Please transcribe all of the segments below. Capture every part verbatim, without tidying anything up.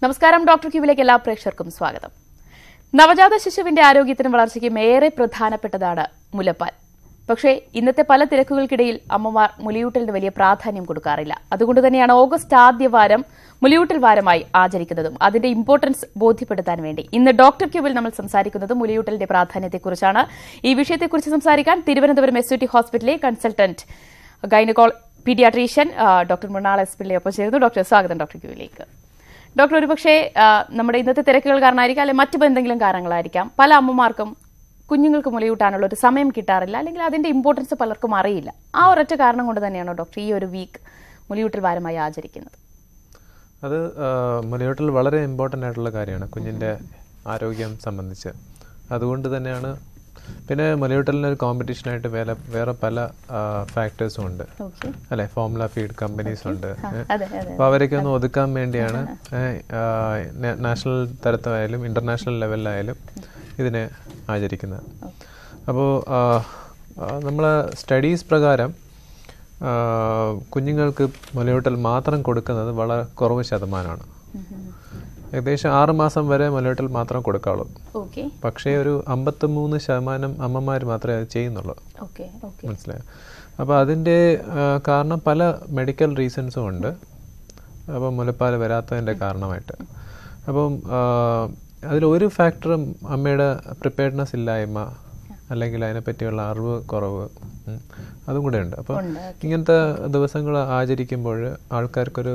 നമസ്കാരം ഡോക്ടർ ക്യൂവിലേക്ക് എല്ലാ പ്രേക്ഷകർക്കും സ്വാഗതം. നവജാത ശിശുവിന്റെ ആരോഗ്യത്തിനും വളർച്ചയ്ക്കും ഏറെ പ്രധാനപ്പെട്ടതാണ് മുലപ്പാൽ. പക്ഷേ ഇന്നത്തെ പല തിരക്കുകൾക്കിടയിൽ അമ്മമാർ മുലയൂട്ടലിന് വലിയ പ്രാധാന്യം കൊടുക്കാറില്ല. അതുകൊണ്ട് തന്നെയാണ് ഓഗസ്റ്റ് ആദ്യ വാരം മുലയൂട്ടൽ വാരമായി ആചരിക്കുന്നതും അതിന്റെ ഇമ്പോർട്ടൻസ് ബോധ്യപ്പെടുത്താൻ വേണ്ടി ഇന്ന് ഡോക്ടർ ക്യൂവിൽ നമ്മൾ സംസാരിക്കുന്നത് മുലയൂട്ടലിന്റെ പ്രാധാന്യത്തെക്കുറിച്ചാണ്. ഈ വിഷയത്തെക്കുറിച്ച് സംസാരിക്കാൻ തിരുവനന്തപുരം എസ് യു ടി ഹോസ്പിറ്റലിലെ കൺസൾട്ടന്റ് ഗൈനക്കോൾ പീഡിയാട്രീഷ്യൻ ഡോക്ടർ മൃണാൾ എസ് പിള്ളയെ ഒപ്പം ചേരുന്നു. ഡോക്ടർ സ്വാഗതം ഡോക്ടർ ക്യൂവിലേക്ക്. ഡോക്ടർ, ഒരുപക്ഷെ നമ്മുടെ ഇന്നത്തെ തിരക്കുകൾ കാരണമായിരിക്കാം, അല്ലെങ്കിൽ മറ്റു എന്തെങ്കിലും കാരണങ്ങളായിരിക്കാം, പല അമ്മമാർക്കും കുഞ്ഞുങ്ങൾക്ക് മുലയൂട്ടാനുള്ള ഒരു സമയം കിട്ടാറില്ല, അല്ലെങ്കിൽ അതിന്റെ ഇമ്പോർട്ടൻസ് പലർക്കും അറിയില്ല. ആ ഒരൊറ്റ കാരണം കൊണ്ട് തന്നെയാണോ ഡോക്ടർ ഈ ഒരു വീക്ക് മുലയൂട്ടൽ വാരമായി ആചരിക്കുന്നത്? അത് മുലയൂട്ടൽ വളരെ ഇമ്പോർട്ടൻ്റ് ആയിട്ടുള്ള കാര്യമാണ് കുഞ്ഞിൻ്റെ ആരോഗ്യം സംബന്ധിച്ച്. അതുകൊണ്ട് തന്നെയാണ്. പിന്നെ മുലയൂട്ടലിന് ഒരു കോമ്പറ്റീഷനായിട്ട് വേറെ വേറെ പല ഫാക്ടേഴ്സും ഉണ്ട് അല്ലെ. ഫോർമുല ഫീഡ് കമ്പനീസ് ഉണ്ട്. അപ്പോൾ അവരൊക്കെ ഒന്ന് ഒതുക്കാൻ വേണ്ടിയാണ് നാഷണൽ തലത്തിലായാലും ഇന്റർനാഷണൽ ലെവലിലായാലും ഇതിനെ ആചരിക്കുന്നത്. അപ്പോൾ നമ്മൾ സ്റ്റഡീസ് പ്രകാരം കുഞ്ഞുങ്ങൾക്ക് മുലയൂട്ടൽ മാത്രം കൊടുക്കുന്നത് വളരെ കുറവ് ശതമാനമാണ്. ഏകദേശം ആറ് മാസം വരെ മുലയൂട്ടൽ മാത്രം കൊടുക്കാവുള്ളൂ. പക്ഷേ ഒരു അമ്പത്തി മൂന്ന് ശതമാനം അമ്മമാർ മാത്രമേ അത് ചെയ്യുന്നുള്ളൂ. മനസ്സിലായോ? അപ്പോൾ അതിൻ്റെ കാരണം പല മെഡിക്കൽ റീസൺസും ഉണ്ട്. അപ്പം മുലപ്പാൽ വരാത്തതിൻ്റെ കാരണമായിട്ട്. അപ്പം അതിലൊരു ഫാക്ടറും അമ്മയുടെ പ്രിപ്പയർഡ്നെസ് ഇല്ലായ്മ, അല്ലെങ്കിൽ അതിനെപ്പറ്റിയുള്ള അറിവ് കുറവ്, അതും കൂടെ ഉണ്ട്. അപ്പോൾ ഇങ്ങനത്തെ ദിവസങ്ങൾ ആചരിക്കുമ്പോൾ ആൾക്കാർക്കൊരു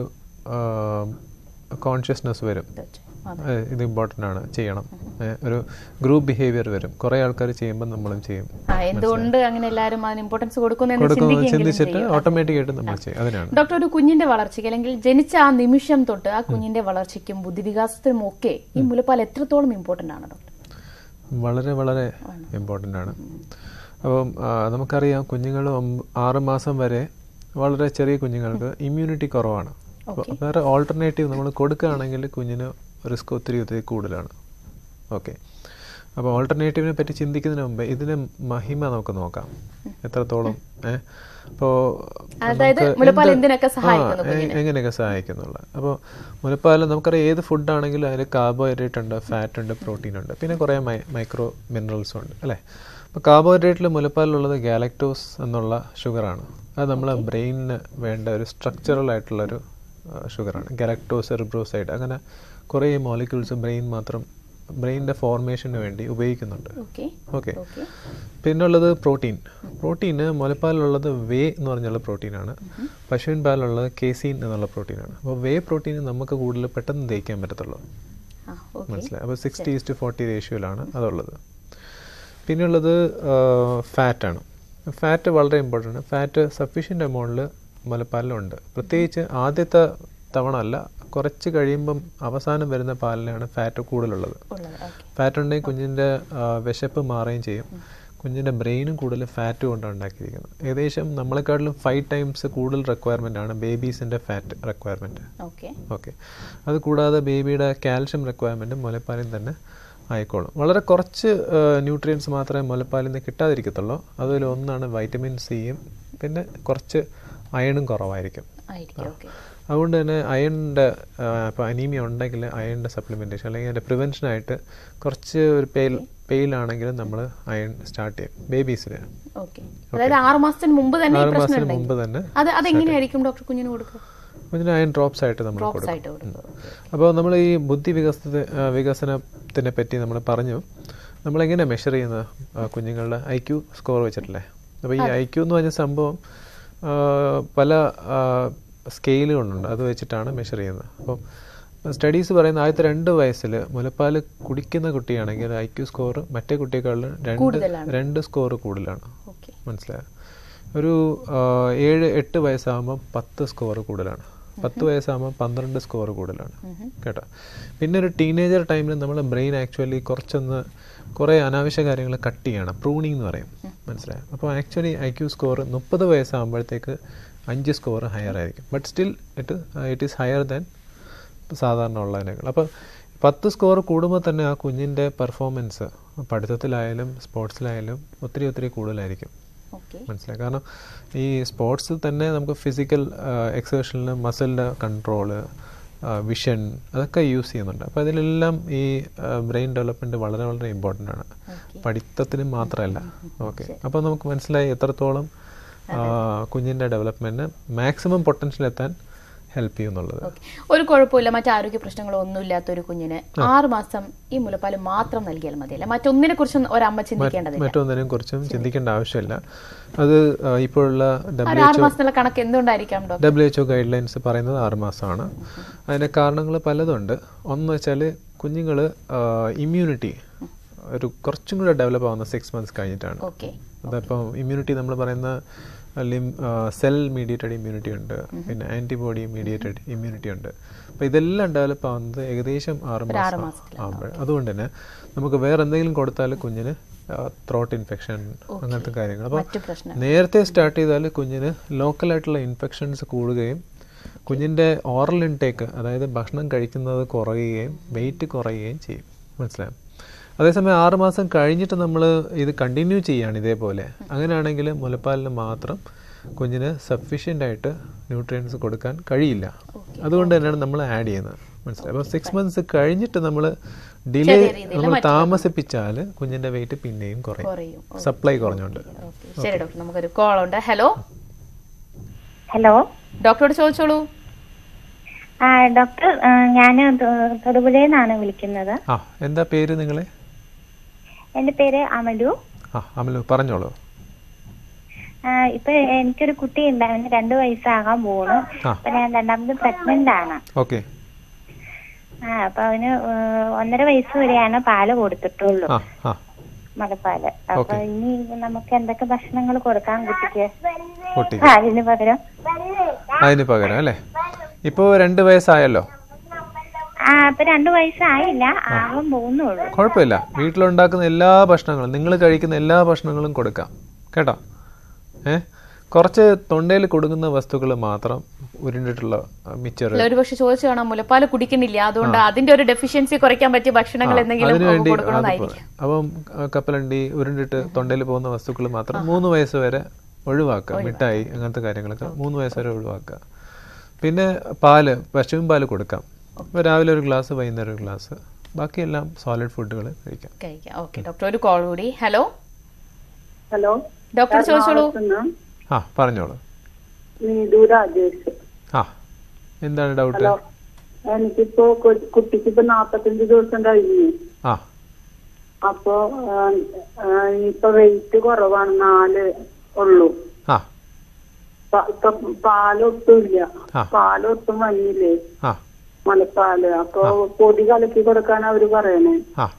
കോൺഷ്യസ്നെസ് വരും, ഇത് ഇമ്പോർട്ടൻ്റ് ആണ്, ചെയ്യണം. ഒരു ഗ്രൂപ്പ് ബിഹേവിയർ വരും. കുറെ ആൾക്കാർ ചെയ്യുമ്പോൾ നമ്മളും ചെയ്യും. എന്തുകൊണ്ട് അങ്ങനെ എല്ലാവരും അതിന് ഇമ്പോർട്ടൻസ് കൊടുക്കുന്നു ചിന്തിച്ചിട്ട് ഓട്ടോമാറ്റിക് ആയിട്ട് നമ്മൾ ചെയ്യും. അതിനാണ് ഡോക്ടർ, ഒരു കുഞ്ഞിന്റെ വളർച്ചയ്ക്ക് അല്ലെങ്കിൽ ജനിച്ച ആ നിമിഷം തൊട്ട് ആ കുഞ്ഞിന്റെ വളർച്ചയ്ക്കും ബുദ്ധിവികാസത്തിനും ഒക്കെ ഈ മുലപ്പാൽ എത്രത്തോളം ഇമ്പോർട്ടൻ്റ് ആണ് ഡോക്ടർ? വളരെ വളരെ ഇമ്പോർട്ടൻ്റ് ആണ്. അപ്പം നമുക്കറിയാം, കുഞ്ഞുങ്ങൾ ആറ് മാസം വരെ വളരെ ചെറിയ കുഞ്ഞുങ്ങൾക്ക് ഇമ്മ്യൂണിറ്റി കുറവാണ്. വേറെ ഓൾട്ടർനേറ്റീവ് നമ്മൾ കൊടുക്കുകയാണെങ്കിൽ കുഞ്ഞിന് റിസ്ക് ഒത്തിരി ഒത്തിരി കൂടുതലാണ്. ഓക്കെ, അപ്പോൾ ഓൾട്ടർനേറ്റീവിനെ പറ്റി ചിന്തിക്കുന്നതിന് മുമ്പ് ഇതിൻ്റെ മഹിമ നമുക്ക് നോക്കാം, എത്രത്തോളം ഇപ്പോൾ എങ്ങനെയൊക്കെ സഹായിക്കുന്നുള്ള. അപ്പോൾ മുലപ്പാൽ നമുക്കറിയാം, ഏത് ഫുഡാണെങ്കിലും അതിൽ കാർബോഹൈഡ്രേറ്റ് ഉണ്ട്, ഫാറ്റ് ഉണ്ട്, പ്രോട്ടീൻ ഉണ്ട്, പിന്നെ കുറേ മൈ മൈക്രോ മിനറൽസും ഉണ്ട് അല്ലേ. അപ്പോൾ കാർബോഹൈഡ്രേറ്റിൽ മുലപ്പാലിലുള്ളത് ഗാലക്ടോസ് എന്നുള്ള ഷുഗറാണ്. അത് നമ്മളെ ബ്രെയിനിന് വേണ്ട ഒരു സ്ട്രക്ചറൽ ആയിട്ടുള്ളൊരു ഷുഗറാണ്. ഗാലക്ടോസ്, എറിബ്രോസൈഡ്, അങ്ങനെ കുറേ മോളിക്യൂൾസ് ബ്രെയിൻ മാത്രം ബ്രെയിനിൻ്റെ ഫോർമേഷന് വേണ്ടി ഉപയോഗിക്കുന്നുണ്ട്. ഓക്കെ, പിന്നുള്ളത് പ്രോട്ടീൻ. പ്രോട്ടീന് മുലപ്പാലിലുള്ളത് വേ എന്ന് പറഞ്ഞുള്ള പ്രോട്ടീനാണ്. പശുവിൻ പാലിലുള്ളത് കേസീൻ എന്നുള്ള പ്രോട്ടീനാണ്. അപ്പോൾ വേ പ്രോട്ടീൻ നമുക്ക് കൂടുതൽ പെട്ടെന്ന് ദഹിക്കാൻ പറ്റത്തുള്ളൂ. മനസ്സിലായി? അപ്പോൾ സിക്സ്റ്റി ഈസ്റ്റ് ഫോർട്ടി റേഷ്യോയിലാണ് അതുള്ളത്. പിന്നെയുള്ളത് ഫാറ്റാണ്. ഫാറ്റ് വളരെ ഇമ്പോർട്ടൻ്റ്. ഫാറ്റ് സഫീഷ്യൻ്റ് എമൗണ്ടിൽ മുലപ്പാലിലുണ്ട്. പ്രത്യേകിച്ച് ആദ്യത്തെ തവണ അല്ല, കുറച്ച് കഴിയുമ്പം അവസാനം വരുന്ന പാലിനാണ് ഫാറ്റ് കൂടുതലുള്ളത്. ഫാറ്റ് ഉണ്ടെങ്കിൽ കുഞ്ഞിൻ്റെ വിശപ്പ് മാറുകയും ചെയ്യും. കുഞ്ഞിൻ്റെ ബ്രെയിനും കൂടുതൽ ഫാറ്റ് കൊണ്ടാണ് ഉണ്ടാക്കിയിരിക്കുന്നത്. ഏകദേശം നമ്മളെക്കാട്ടിലും ഫൈവ് ടൈംസ് കൂടുതൽ റിക്വയർമെൻ്റ് ആണ് ബേബീസിൻ്റെ ഫാറ്റ് റിക്വയർമെൻറ്റ്. ഓക്കെ, അത് കൂടാതെ ബേബിയുടെ കാൽഷ്യം റിക്വയർമെൻറ്റ് മുലപ്പാലിൽ തന്നെ ആയിക്കോളും. വളരെ കുറച്ച് ന്യൂട്രിയൻസ് മാത്രമേ മുലപ്പാലിൽ നിന്ന് കിട്ടാതിരിക്കത്തുള്ളൂ. അതിൽ ഒന്നാണ് വൈറ്റമിൻ സിയും, പിന്നെ കുറച്ച് അയണും കുറവായിരിക്കും. അതുകൊണ്ട് തന്നെ അയണിൻ്റെ ഇപ്പോൾ അനീമിയ ഉണ്ടെങ്കിൽ അയണിൻ്റെ സപ്ലിമെൻറ്റേഷൻ അല്ലെങ്കിൽ അതിൻ്റെ പ്രിവെൻഷനായിട്ട് കുറച്ച് ഒരു പെയിൽ പെയിലാണെങ്കിലും നമ്മൾ അയൺ സ്റ്റാർട്ട് ചെയ്യും ബേബീസിന്. ആറ് മാസത്തിന് മുമ്പ് തന്നെ ആറ് മാസത്തിന് മുമ്പ് തന്നെ കുഞ്ഞിന് അയൺ ഡ്രോപ്സ് ആയിട്ട് നമ്മൾ കൊടുക്കും. അപ്പോൾ നമ്മൾ ഈ ബുദ്ധി വികസന വികസനത്തിനെ പറ്റി നമ്മൾ പറഞ്ഞു. നമ്മളെങ്ങനെ മെഷർ ചെയ്യുന്നത്? കുഞ്ഞുങ്ങളുടെ ഐ ക്യു സ്കോർ വെച്ചിട്ടല്ലേ. അപ്പോൾ ഈ ഐ ക്യു എന്ന് പറഞ്ഞ സംഭവം പല സ്കെയിലുകളുണ്ട്, അത് വെച്ചിട്ടാണ് മെഷർ ചെയ്യുന്നത്. അപ്പം സ്റ്റഡീസ് പറയുന്ന ആദ്യത്തെ രണ്ട് വയസ്സിൽ മുലപ്പാൽ കുടിക്കുന്ന കുട്ടിയാണെങ്കിൽ ഐ ക്യു സ്കോർ മറ്റേ കുട്ടിയെക്കാളും രണ്ട് രണ്ട് സ്കോർ കൂടുതലാണ്. മനസ്സിലായോ? ഒരു ഏഴ് എട്ട് വയസ്സാകുമ്പോൾ പത്ത് സ്കോർ കൂടുതലാണ്. പത്ത് വയസ്സാകുമ്പോൾ പന്ത്രണ്ട് സ്കോർ കൂടുതലാണ് കേട്ടോ. പിന്നെ ഒരു ടീനേജർ ടൈമിൽ നമ്മൾ ബ്രെയിൻ ആക്ച്വലി കുറച്ചൊന്ന് കുറേ അനാവശ്യ കാര്യങ്ങൾ കട്ട് ചെയ്യണം, പ്രൂണിങ് എന്ന് പറയും. മനസ്സിലായോ? അപ്പോൾ ആക്ച്വലി ഐ ക്യു സ്കോർ മുപ്പത് വയസ്സാകുമ്പോഴത്തേക്ക് അഞ്ച് സ്കോർ ഹയർ ആയിരിക്കും. But still it it is higher than സാധാരണ ഉള്ളതിനേക്കാൾ. അപ്പോൾ പത്ത് സ്കോർ കൂടുമ്പോൾ തന്നെ ആ കുഞ്ഞിൻ്റെ പെർഫോമൻസ് പഠിത്തത്തിലായാലും സ്പോർട്സിലായാലും ഒത്തിരി ഒത്തിരി കൂടുതലായിരിക്കും. മനസ്സിലായി? കാരണം ഈ സ്പോർട്സിൽ തന്നെ നമുക്ക് ഫിസിക്കൽ എക്സേഷനിൽ മസിലിൻ്റെ കൺട്രോള്, വിഷൻ അതൊക്കെ യൂസ് ചെയ്യുന്നുണ്ട്. അപ്പോൾ അതിലെല്ലാം ഈ ബ്രെയിൻ ഡെവലപ്മെൻറ്റ് വളരെ വളരെ ഇമ്പോർട്ടൻ്റ് ആണ്, പഠിത്തത്തിന് മാത്രമല്ല. ഓക്കെ, അപ്പോൾ നമുക്ക് മനസ്സിലായി എത്രത്തോളം കുഞ്ഞിൻ്റെ ഡെവലപ്മെൻറ്റിന് മാക്സിമം പൊട്ടൻഷ്യൽ എത്താൻ ഹെൽപ്പ് ചെയ്യുന്നുള്ളത്. ഒരു കുഴപ്പമില്ല, മറ്റു ആരോഗ്യ പ്രശ്നങ്ങളോ ഒന്നും ഇല്ലാത്ത ഒരു കുഞ്ഞിന് ആറ് മാസം ഈ മുലപ്പാൽ മാത്രം നൽകിയാൽ മതിയല്ല, മറ്റൊന്നിനെ കുറിച്ചും ഒരമ്മ ചിന്തിക്കേണ്ടതില്ല, മറ്റൊന്നിനെ കുറിച്ചും ചിന്തിക്കേണ്ട ആവശ്യമില്ല. അത് ഇപ്പോഴുള്ള കണക്ക് എന്തുകൊണ്ടായിരിക്കാം W H O guidelines പറയുന്നത് ആറ് മാസമാണ്. അതിൻ്റെ കാരണങ്ങൾ പലതുണ്ട്. ഒന്ന് വെച്ചാൽ കുഞ്ഞുങ്ങൾ ഇമ്മ്യൂണിറ്റി ഒരു കുറച്ചും കൂടെ ഡെവലപ്പ് ആവുന്ന സിക്സ് മന്ത്സ് കഴിഞ്ഞിട്ടാണ്. അതപ്പോൾ ഇമ്മ്യൂണിറ്റി നമ്മൾ പറയുന്ന ലിം സെൽ മീഡിയേറ്റഡ് ഇമ്മ്യൂണിറ്റി ഉണ്ട്, പിന്നെ ആൻറ്റിബോഡി മീഡിയേറ്റഡ് ഇമ്മ്യൂണിറ്റി ഉണ്ട്. അപ്പോൾ ഇതെല്ലാം ഡെവലപ്പ് ആവുന്നത് ഏകദേശം ആറ് മാസം ആകുമ്പോൾ. അതുകൊണ്ട് തന്നെ നമുക്ക് വേറെ എന്തെങ്കിലും കൊടുത്താൽ കുഞ്ഞിന് ത്രോട്ട് ഇൻഫെക്ഷൻ അങ്ങനത്തെ കാര്യങ്ങൾ. അപ്പോൾ നേരത്തെ സ്റ്റാർട്ട് ചെയ്താൽ കുഞ്ഞിന് ലോക്കലായിട്ടുള്ള ഇൻഫെക്ഷൻസ് കൂടുകയും കുഞ്ഞിൻ്റെ ഓറൽ ഇൻടേക്ക്, അതായത് ഭക്ഷണം കഴിക്കുന്നത് കുറയുകയും വെയിറ്റ് കുറയുകയും ചെയ്യും. മനസ്സിലാവും. അതേസമയം ആറുമാസം കഴിഞ്ഞിട്ട് നമ്മൾ ഇത് കണ്ടിന്യൂ ചെയ്യുകയാണ് ഇതേപോലെ, അങ്ങനെയാണെങ്കിൽ മുലപ്പാലിന് മാത്രം കുഞ്ഞിന് സഫീഷ്യൻ്റ് ആയിട്ട് ന്യൂട്രിയൻസ് കൊടുക്കാൻ കഴിയില്ല. അതുകൊണ്ട് തന്നെയാണ് നമ്മൾ ആഡ് ചെയ്യുന്നത്. മനസ്സിലായി. അപ്പോൾ സിക്സ് മന്ത്സ് കഴിഞ്ഞിട്ട് നമ്മൾ ഡിലേ നമ്മൾ താമസിപ്പിച്ചാൽ കുഞ്ഞിൻ്റെ വെയിറ്റ് പിന്നെയും കുറയും, സപ്ലൈ കുറഞ്ഞുകൊണ്ട്. ശരി ഡോക്ടർ, നമുക്കൊരു കോൾ ഉണ്ട്. ഹലോ ഹലോ ഡോക്ടറോട് ചോദിച്ചോളൂ. ആ ഡോക്ടർ, ഞാൻ തൊടുപുഴയിൽ നിന്നാണ് വിളിക്കുന്നത്. ആ എന്താ പേര് നിങ്ങളെ? എന്റെ പേര് അമലു. ആ അമലു പറഞ്ഞോളൂ. ഇപ്പൊ എനിക്കൊരു കുട്ടി ഉണ്ടായിരുന്നു, രണ്ടു വയസ്സാകാൻ പോണു. അപ്പൊ ഞാൻ രണ്ടാമത് പ്രഗ്നന്റ് ആണ്. ഓക്കെ. ആ അപ്പൊ അവന് ഒന്നര വയസ്സ് വരെയാണ് പാല് കൊടുത്തിട്ടുള്ളൂ, മുലപ്പാല്. അപ്പൊ ഇനി നമുക്ക് എന്തൊക്കെ ഭക്ഷണങ്ങൾ കൊടുക്കാൻ കുട്ടിക്ക് അതിന് പകരം? അതിന് പകരം അല്ലേ? ഇപ്പോ രണ്ട് വയസ്സായല്ലോ. ആ ഇപ്പൊ രണ്ടു വയസ്സായില്ല, ആകാൻ പോകുന്നുള്ളൂ. കുഴപ്പമില്ല, വീട്ടിലുണ്ടാക്കുന്ന എല്ലാ ഭക്ഷണങ്ങളും നിങ്ങൾ കഴിക്കുന്ന എല്ലാ ഭക്ഷണങ്ങളും കൊടുക്കാം കേട്ടോ. ഏഹ് കുറച്ച് തൊണ്ടയിൽ കൊടുക്കുന്ന വസ്തുക്കൾ മാത്രം ഉരുണ്ടിട്ടുള്ള മിച്ചർ. ഒരുപക്ഷെ ചോദിച്ചു കാണാം മുലപ്പാല് കുടിക്കുന്നില്ല, അതുകൊണ്ട് അതിന്റെ ഒരു ഡെഫിഷ്യൻസി കുറയ്ക്കാൻ പറ്റിയ ഭക്ഷണങ്ങൾ എന്തെങ്കിലും കൊടുക്കണമെന്നായിരിക്കും. അപ്പം കപ്പലണ്ടി ഉരുണ്ടിട്ട് തൊണ്ടയിൽ പോകുന്ന വസ്തുക്കൾ മാത്രം മൂന്ന് വയസ്സ് വരെ ഒഴിവാക്കുക. മിഠായി അങ്ങനത്തെ കാര്യങ്ങളൊക്കെ മൂന്ന് വയസ്സ് വരെ ഒഴിവാക്കുക. പിന്നെ പാല്, പശുവിൻ പാല് കൊടുക്കാം. ഇപ്പോൾ രാവിലെ ഒരു ഗ്ലാസ്, വൈകുന്നേരം ഒരു ഗ്ലാസ്, ബാക്കിയെല്ലാം സോളിഡ് ഫുഡുകൾ കഴിക്കാം. കഴിക്കാം. ഓക്കെ ഡോക്ടർ, ഒരു കോൾ കൂടി. ഹലോ ഹലോ ഡോക്ടർ ചോദിച്ചോളൂ. ആ പറഞ്ഞോളൂ. ആ എന്താണ് ഡൗട്ട്? എനിക്കിപ്പോ കുട്ടിക്ക് ഇപ്പൊ നാപ്പത്തഞ്ച് ദിവസം കഴിഞ്ഞു. ആ അപ്പൊ ഇപ്പൊ വെയിറ്റ് കുറവാണ്, നാല് ഉള്ളൂ. ആ പാലൊട്ടും ഇല്ല, പാലൊട്ടും വന്നില്ലേ മുലപ്പാല്. അപ്പൊ പൊടി കലക്കി കൊടുക്കാൻ അവര് പറയണേ.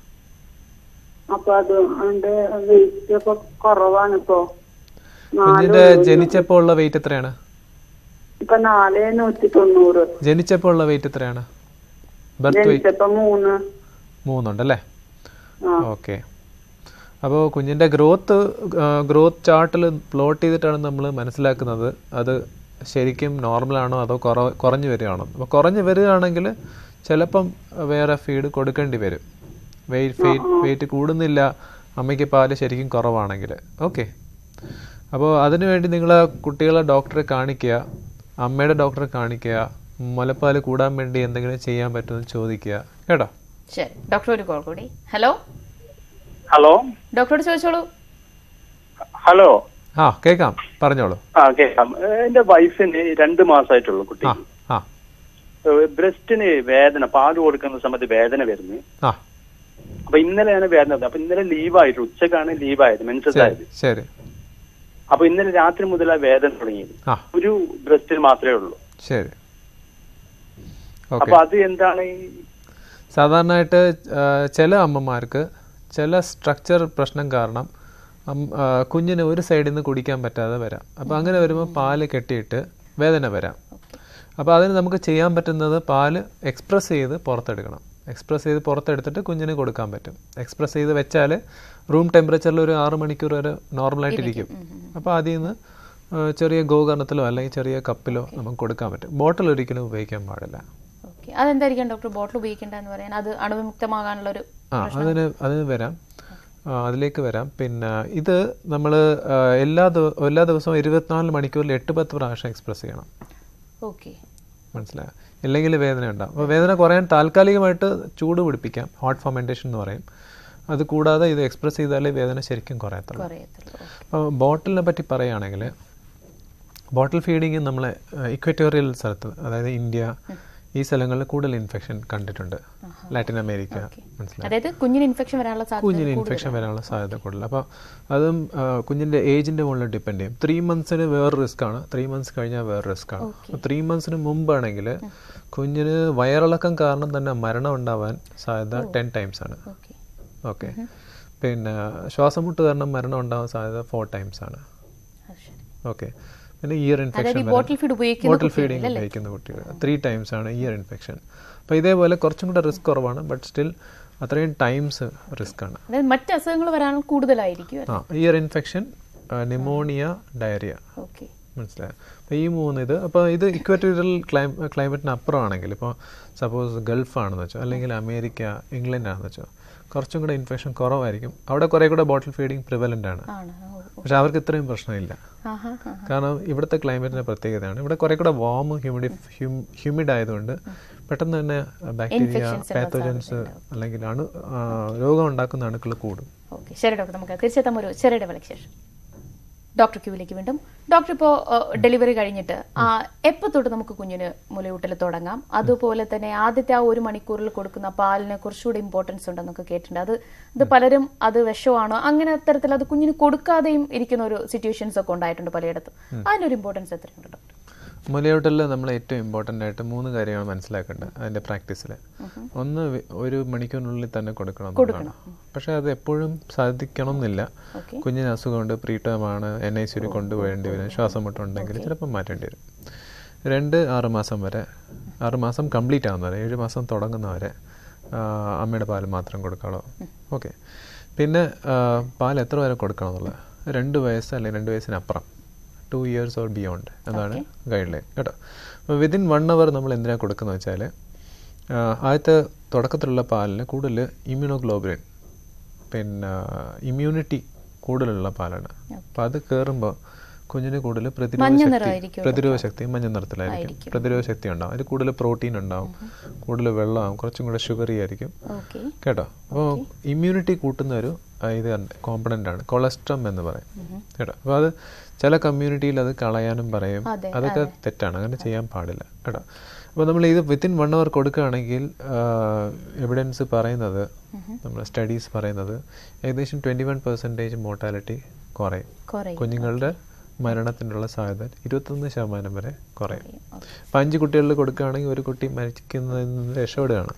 അപ്പൊ അത് അതിന്റെ വെയിറ്റ് ഇപ്പൊ കുറവാണ്. ഇപ്പൊ കുഞ്ഞിന്റെ ജനിച്ചപ്പോ ഉള്ള വെയിറ്റ് എത്രയാണ്? ഇപ്പൊ നാല് നൂറ്റി തൊണ്ണൂറ്. ജനിച്ചപ്പോ ഉള്ള വെയിറ്റ് എത്രയാണ്? ജനിച്ചപ്പോ മൂന്ന് മൂന്നുണ്ടല്ലേ? ഓക്കെ. അപ്പോൾ കുഞ്ഞിൻ്റെ ഗ്രോത്ത് ഗ്രോത്ത് ചാർട്ടിൽ പ്ലോട്ട് ചെയ്തിട്ടാണ് നമ്മൾ മനസ്സിലാക്കുന്നത് അത് ശരിക്കും നോർമലാണോ അതോ കുറ കുറഞ്ഞു വരികയാണോ. അപ്പോൾ കുറഞ്ഞു വരികയാണെങ്കിൽ ചിലപ്പം വേറെ ഫീഡ് കൊടുക്കേണ്ടി വരും. വെയിറ്റ് വെയിറ്റ് വെയിറ്റ് കൂടുന്നില്ല, അമ്മയ്ക്ക് പാല് ശരിക്കും കുറവാണെങ്കിൽ. ഓക്കെ. അപ്പോൾ അതിനുവേണ്ടി നിങ്ങൾ കുട്ടികളെ ഡോക്ടറെ കാണിക്കുക, അമ്മയുടെ ഡോക്ടറെ കാണിക്കുക, മുലപ്പാല് കൂടാൻ വേണ്ടി എന്തെങ്കിലും ചെയ്യാൻ പറ്റുമെന്ന് ചോദിക്കുക കേട്ടോ. ശരി ഡോക്ടർ, ഒരു കോൾ കൂടി. ഹലോ ഹലോ ഡോക്ടറോട് ചോദിച്ചോളൂ. ഹലോ ആ കേൾക്കാം, പറഞ്ഞോളൂ. ആ കേൾക്കാം. എന്റെ വൈഫിന് രണ്ട് മാസമായിട്ടുള്ളൂ കുട്ടി. ബ്രസ്റ്റിന് വേദന, പാല് കൊടുക്കുന്ന സമയത്ത് വേദന വരുന്നു. അപ്പൊ ഇന്നലെയാണ് വേദന. അപ്പൊ ഇന്നലെ ലീവായിട്ട് ഉച്ചക്കാണ് ലീവായത്, മെൻസസ് ആയത്. ശരി. അപ്പൊ ഇന്നലെ രാത്രി മുതൽ ആ വേദന തുടങ്ങിയത്. ഒരു ബ്രസ്റ്റിന് മാത്രമേ ഉള്ളൂ. ശരി. അപ്പൊ അത് എന്താണ്? സാധാരണയായിട്ട് ചില അമ്മമാർക്ക് ചില സ്ട്രക്ചർ പ്രശ്നം കാരണം കുഞ്ഞിന് ഒരു സൈഡിൽ നിന്ന് കുടിക്കാൻ പറ്റാതെ വരാം. അപ്പോൾ അങ്ങനെ വരുമ്പോൾ പാല് കെട്ടിയിട്ട് വേദന വരാം. അപ്പോൾ അതിന് നമുക്ക് ചെയ്യാൻ പറ്റുന്നത് പാല് എക്സ്പ്രസ് ചെയ്ത് പുറത്തെടുക്കണം. എക്സ്പ്രസ് ചെയ്ത് പുറത്തെടുത്തിട്ട് കുഞ്ഞിന് കൊടുക്കാൻ പറ്റും. എക്സ്പ്രസ് ചെയ്ത് വെച്ചാൽ റൂം ടെമ്പറേച്ചറിൽ ഒരു ആറ് മണിക്കൂർ വരെ നോർമലായിട്ടിരിക്കും. അപ്പോൾ അതിൽ നിന്ന് ചെറിയ ഗോകർണത്തിലോ അല്ലെങ്കിൽ ചെറിയ കപ്പിലോ നമുക്ക് കൊടുക്കാൻ പറ്റും. ബോട്ടിൽ ഒരിക്കലും ഉപയോഗിക്കാൻ പാടില്ല. അതെന്തായിരിക്കും ഡോക്ടർ ബോട്ടിൽ ഉപയോഗിക്കേണ്ടതെന്ന് പറയാൻ? അത് അണുവിമുക്തമാകാനുള്ള ഒരു ആ അതിന് അതിന് വരാം, അതിലേക്ക് വരാം. പിന്നെ ഇത് നമ്മൾ എല്ലാ എല്ലാ ദിവസവും ഇരുപത്തിനാല് മണിക്കൂറിൽ എട്ട് പത്ത് പ്രാവശ്യം എക്സ്പ്രസ് ചെയ്യണം. ഓക്കെ. മനസ്സിലായോ? ഇല്ലെങ്കിൽ വേദന ഉണ്ടാകും. അപ്പോൾ വേദന കുറയാൻ താൽക്കാലികമായിട്ട് ചൂട് പിടിപ്പിക്കാം, ഹോട്ട് ഫെർമെൻറ്റേഷൻ എന്ന് പറയും. അത് കൂടാതെ ഇത് എക്സ്പ്രസ് ചെയ്താലേ വേദന ശരിക്കും കുറയത്തുള്ളൂ. അപ്പോൾ ബോട്ടിലിനെ പറ്റി പറയുകയാണെങ്കിൽ ബോട്ടിൽ ഫീഡിങ് നമ്മൾ ഇക്വറ്റോറിയൽ സ്ഥലത്ത്, അതായത് ഇന്ത്യ, ഈ സ്ഥലങ്ങളിൽ കൂടുതൽ ഇൻഫെക്ഷൻ കണ്ടിട്ടുണ്ട്. ലാറ്റിൻ അമേരിക്ക, മനസ്സിലായി, കുഞ്ഞിന് ഇൻഫെക്ഷൻ വരാനുള്ള കുഞ്ഞിന് ഇൻഫെക്ഷൻ വരാനുള്ള സാധ്യത കൂടുതൽ. അപ്പോൾ അതും കുഞ്ഞിൻ്റെ ഏജിൻ്റെ മുകളിൽ ഡിപ്പെൻഡ് ചെയ്യും. ത്രീ മന്ത്സിന് വേറെ റിസ്ക് ആണ്, ത്രീ മന്ത്സ് കഴിഞ്ഞാൽ വേറെ റിസ്ക് ആണ്. അപ്പോൾ ത്രീ മന്ത്സിന് മുമ്പാണെങ്കിൽ കുഞ്ഞിന് വയറിളക്കം കാരണം തന്നെ മരണം ഉണ്ടാവാൻ സാധ്യത ടെൻ ടൈംസ് ആണ്. ഓക്കെ, പിന്നെ ശ്വാസം മുട്ട് കാരണം മരണം ഉണ്ടാവാൻ സാധ്യത ഫോർ ടൈംസ് ആണ്. ഓക്കെ, പിന്നെ ഇയർ ഇൻഫെക്ഷൻ, ബോട്ടിൽ ഫീഡിങ് ഉപയോഗിക്കുന്ന കുട്ടികൾ ത്രീ ടൈംസ് ആണ് ഇയർ ഇൻഫെക്ഷൻ. അപ്പോൾ ഇതേപോലെ കുറച്ചും കൂടെ റിസ്ക് കുറവാണ്, ബട്ട് സ്റ്റിൽ അത്രയും ടൈംസ് റിസ്ക് ആണ്. മറ്റ് അസുഖങ്ങൾ വരാൻ കൂടുതലായിരിക്കും. ആ, ഇയർ ഇൻഫെക്ഷൻ, ന്യൂമോണിയ, ഡയറിയ, മനസ്സിലായോ? അപ്പോൾ ഈ മൂന്ന് ഇത്, അപ്പോൾ ഇത് ഇക്വറ്റോറിയൽ ക്ലൈം ക്ലൈമറ്റിന് അപ്പുറമാണെങ്കിൽ, ഇപ്പോൾ സപ്പോസ് ഗൾഫാണെന്ന് വെച്ചോ, അല്ലെങ്കിൽ അമേരിക്ക, ഇംഗ്ലണ്ട് ആണെന്ന് വെച്ചോ, കുറച്ചും കൂടെ ഇൻഫെക്ഷൻ കുറവായിരിക്കും. അവിടെ കുറേ കൂടെ ബോട്ടിൽ ഫീഡിങ് പ്രിവലൻ്റ് ആണ്. പക്ഷെ അവർക്ക് ഇത്രയും പ്രശ്നമില്ല. കാരണം ഇവിടുത്തെ ക്ലൈമറ്റിൻ്റെ പ്രത്യേകതയാണ്, ഇവിടെ കുറേ കൂടെ വാം, ഹ്യൂമിഡി ഹ്യൂമിഡ് ആയതുകൊണ്ട് പെട്ടെന്ന് തന്നെ ബാക്ടീരിയ, പാത്തോജൻസ് അല്ലെങ്കിൽ അണു രോഗം ഉണ്ടാക്കുന്ന അണുക്കൾ കൂടും. ഓക്കെ, ശരി ഡോക്ടർ, നമുക്ക് തീർച്ചയായിട്ടും ഒരു ചെറിയ ഇടവേളയ്ക്ക് ശേഷം ഡോക്ടർ ക്യൂവിലേക്ക് വീണ്ടും. ഡോക്ടർ, ഇപ്പോൾ ഡെലിവറി കഴിഞ്ഞിട്ട് എപ്പോൾ തൊട്ട് നമുക്ക് കുഞ്ഞിന് മുലയൂട്ടൽ തുടങ്ങാം? അതുപോലെ തന്നെ ആദ്യത്തെ ആ ഒരു മണിക്കൂറിൽ കൊടുക്കുന്ന പാലിന് കുറച്ചുകൂടി ഇമ്പോർട്ടൻസ് ഉണ്ടെന്നൊക്കെ കേട്ടിട്ടുണ്ട്. അത് ഇത് പലരും അത് വിഷമാണോ, അങ്ങനെ അത്തരത്തിൽ അത് കുഞ്ഞിന് കൊടുക്കാതെയും ഇരിക്കുന്ന ഒരു സിറ്റുവേഷൻസ് ഒക്കെ ഉണ്ടായിട്ടുണ്ട് പലയിടത്തും. അതിനൊരു ഇമ്പോർട്ടൻസ് എത്രയുണ്ട് ഡോക്ടർ? മുലയൂട്ടലിൽ നമ്മൾ ഏറ്റവും ഇമ്പോർട്ടൻ്റ് ആയിട്ട് മൂന്ന് കാര്യമാണ് മനസ്സിലാക്കേണ്ടത് അതിൻ്റെ പ്രാക്ടീസിൽ. ഒന്ന്, ഒരു മണിക്കൂറിനുള്ളിൽ തന്നെ കൊടുക്കണം എന്നുള്ളതാണ്. പക്ഷേ അത് എപ്പോഴും സാധിക്കണം എന്നില്ല. കുഞ്ഞിന് അസുഖമുണ്ട്, പ്രീടേമാണ്, എൻ ഐ സിയിൽ കൊണ്ടുപോകേണ്ടി വരും, ശ്വാസം മുട്ടുണ്ടെങ്കിൽ ചിലപ്പോൾ മാറ്റേണ്ടി വരും. രണ്ട്, ആറ് മാസം വരെ, ആറ് മാസം കംപ്ലീറ്റ് ആവുന്നവരെ, ഏഴ് മാസം തുടങ്ങുന്നവരെ അമ്മയുടെ പാൽ മാത്രം കൊടുക്കാമോ. ഓക്കെ, പിന്നെ പാൽ എത്ര വരെ കൊടുക്കണം എന്നുള്ളത് രണ്ട് വയസ്സ് അല്ലെങ്കിൽ രണ്ട് വയസ്സിനപ്പുറം, ടു ഇയേഴ്സ് ഓർ ബിയോണ്ട് എന്നാണ് ഗൈഡ് ലൈൻ കേട്ടോ. അപ്പോൾ വിതിൻ വൺ അവർ നമ്മൾ എന്തിനാണ് കൊടുക്കുന്നത് വെച്ചാൽ, ആദ്യത്തെ തുടക്കത്തിലുള്ള പാലിന് കൂടുതൽ ഇമ്മ്യൂണോഗ്ലോബുലിൻ, പിന്നെ ഇമ്മ്യൂണിറ്റി കൂടുതലുള്ള പാലാണ്. അപ്പോൾ അത് കയറുമ്പോൾ കുഞ്ഞിന് കൂടുതൽ പ്രതിരോധ ശക്തി പ്രതിരോധ ശക്തി മഞ്ഞ നിറത്തിലായിരിക്കും, പ്രതിരോധ ശക്തി ഉണ്ടാവും, അതിൽ കൂടുതൽ പ്രോട്ടീൻ ഉണ്ടാവും, കൂടുതൽ വെള്ളമാവും, കുറച്ചും കൂടെ ഷുഗറി ആയിരിക്കും കേട്ടോ. അപ്പോൾ ഇമ്മ്യൂണിറ്റി കൂട്ടുന്ന ഒരു ഇത് കോമ്പണൻ്റ് ആണ് കൊളസ്ട്രം എന്ന് പറയും കേട്ടോ. അപ്പോൾ അത് ചില കമ്മ്യൂണിറ്റിയിൽ അത് കളയാനും പറയും, അതൊക്കെ തെറ്റാണ്, അങ്ങനെ ചെയ്യാൻ പാടില്ല കേട്ടോ. അപ്പോൾ നമ്മൾ ഇത് വിത്തിൻ വൺ അവർ കൊടുക്കുകയാണെങ്കിൽ എവിഡൻസ് പറയുന്നത്, നമ്മൾ സ്റ്റഡീസ് പറയുന്നത് ഏകദേശം ട്വൻറ്റി വൺ പെർസെൻറ്റേജ് മോർട്ടാലിറ്റി കുറയും. കുഞ്ഞുങ്ങളുടെ മരണത്തിനുള്ള സാധ്യത ഇരുപത്തൊന്ന് ശതമാനം വരെ കുറയും. അപ്പം അഞ്ച് കുട്ടികളിൽ കൊടുക്കുകയാണെങ്കിൽ ഒരു കുട്ടി മരിക്കുന്നതിൽ നിന്ന് രക്ഷപ്പെടുകയാണ്.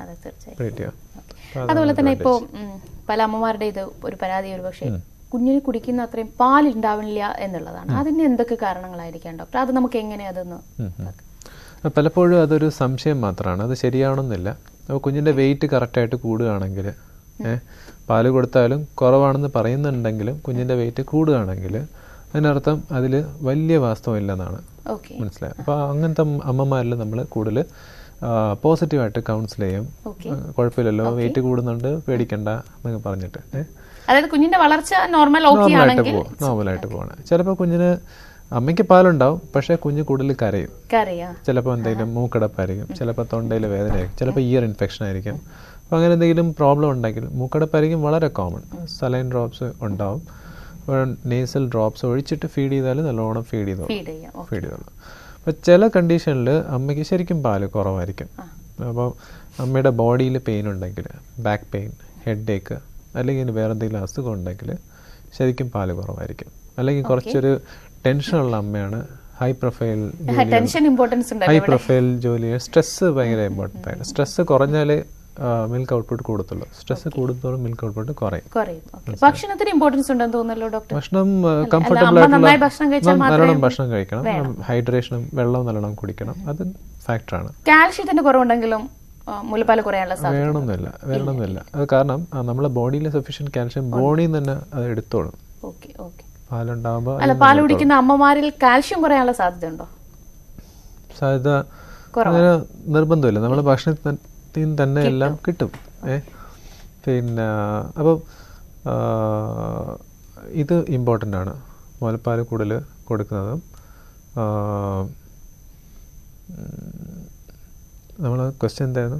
അതുപോലെ തന്നെ ഇപ്പോൾ പല അമ്മമാരുടെ ഇത് ഒരു പരാതി, ഒരു പക്ഷേ കുഞ്ഞിന് കുടിക്കുന്ന അത്രയും പാലുണ്ടാവില്ല എന്നുള്ളതാണ്. അതിന് എന്തൊക്കെ കാരണങ്ങളായിരിക്കാം ഡോക്ടർ? അത് നമുക്ക് എങ്ങനെ അതൊന്ന്? പലപ്പോഴും അതൊരു സംശയം മാത്രമാണ്, അത് ശരിയാവണമെന്നില്ല. അപ്പോൾ കുഞ്ഞിൻ്റെ വെയിറ്റ് കറക്റ്റായിട്ട് കൂടുകയാണെങ്കിൽ, ഏഹ് പാല് കൊടുത്താലും കുറവാണെന്ന് പറയുന്നുണ്ടെങ്കിലും കുഞ്ഞിൻ്റെ വെയിറ്റ് കൂടുകയാണെങ്കിൽ അതിനർത്ഥം അതിൽ വലിയ വാസ്തവം ഇല്ലെന്നാണ് മനസ്സിലായത്. അപ്പോൾ അങ്ങനത്തെ അമ്മമാരിൽ നമ്മൾ കൂടുതൽ പോസിറ്റീവായിട്ട് കൗൺസിൽ ചെയ്യും. കുഴപ്പമില്ലല്ലോ, വെയിറ്റ് കൂടുന്നുണ്ട്, പേടിക്കണ്ട എന്നൊക്കെ പറഞ്ഞിട്ട് കുഞ്ഞിന്റെ വളർച്ച നോർമലായിട്ട് പോകും നോർമലായിട്ട് പോകണം. ചിലപ്പോൾ കുഞ്ഞിന് അമ്മയ്ക്ക് പാലുണ്ടാവും, പക്ഷേ കുഞ്ഞ് കൂടുതൽ കരയും. ചിലപ്പോൾ എന്തെങ്കിലും മൂക്കടപ്പായിരിക്കും, ചിലപ്പോൾ തൊണ്ടയിൽ വേദനയായിരിക്കും, ചിലപ്പോൾ ഇയർ ഇൻഫെക്ഷൻ ആയിരിക്കും. അപ്പോൾ അങ്ങനെ എന്തെങ്കിലും പ്രോബ്ലം ഉണ്ടെങ്കിൽ മൂക്കടപ്പായിരിക്കും വളരെ കോമൺ. സലൈൻ ഡ്രോപ്സ് ഉണ്ടാവും, നേസൽ ഡ്രോപ്സ് ഒഴിച്ചിട്ട് ഫീഡ് ചെയ്താൽ നല്ലോണം ഫീഡ് ചെയ്തോളൂ ഫീഡ് ചെയ്തോളൂ അപ്പോൾ ചില കണ്ടീഷനിൽ അമ്മയ്ക്ക് ശരിക്കും പാല് കുറവായിരിക്കും. അപ്പോൾ അമ്മയുടെ ബോഡിയിൽ പെയിൻ ഉണ്ടെങ്കിൽ, ബാക്ക് പെയിൻ, ഹെഡ് ഏക്ക്, അല്ലെങ്കിൽ വേറെ എന്തെങ്കിലും അസുഖം ഉണ്ടെങ്കിൽ ശരിക്കും പാല് കുറവായിരിക്കും. അല്ലെങ്കിൽ കുറച്ചൊരു ടെൻഷനുള്ള അമ്മയാണ്, ഹൈ പ്രൊഫൈൽ ഹൈ പ്രൊഫൈൽ ജോലി, സ്ട്രെസ് ഭയങ്കര ഇമ്പോർട്ടൻ്റ് ആണ്. സ്ട്രെസ് കുറഞ്ഞാൽ മിൽക്ക് ഔട്ട്പുട്ട് കൂടത്തുള്ളൂ, സ്ട്രെസ് കൂടുന്നതോറും മിൽക്ക് ഔട്ട്പുട്ട് കുറയും. ഭക്ഷണത്തിന് ഇമ്പോർട്ടൻസ് ഉണ്ടെന്ന് തോന്നുന്നല്ലോ ഡോക്ടർ. ഭക്ഷണം കംഫർട്ടബിൾ ആയിട്ടുള്ള നല്ലോണം ഭക്ഷണം കഴിക്കണം, ഹൈഡ്രേഷനും വെള്ളവും നല്ലോണം കുടിക്കണം, അത് ഫാക്ടറാണ്. കാൽഷ്യത്തിന്റെ കുറവുണ്ടെങ്കിലും മുലപ്പാല് കുറയാനുള്ള സാധ്യത വേണമെന്നില്ല വേണമെന്നില്ല അത് കാരണം നമ്മളെ ബോഡിയിൽ സഫീഷ്യന്റ് കാൽഷ്യം ബോഡിയിൽ നിന്ന് തന്നെ അത് എടുത്തോളും. പാലുണ്ടാകുമ്പോൾ അല്ല, പാല് കുടിക്കുന്ന അമ്മമാരിൽ കാൽഷ്യം കുറയാനുള്ള സാധ്യത ഉണ്ടോ? സാധ്യത അങ്ങനെ നിർബന്ധമില്ല, നമ്മൾ ഭക്ഷണത്തിൽ തന്നെ എല്ലാം കിട്ടും. ഏ പിന്നെ അപ്പോൾ ഇത് ഇമ്പോർട്ടൻ്റ് ആണ്, മുലപ്പാൽ കൂടുതൽ കൊടുക്കുന്നതും നമ്മൾ ക്വസ്റ്റ്യൻ എന്തായിരുന്നു?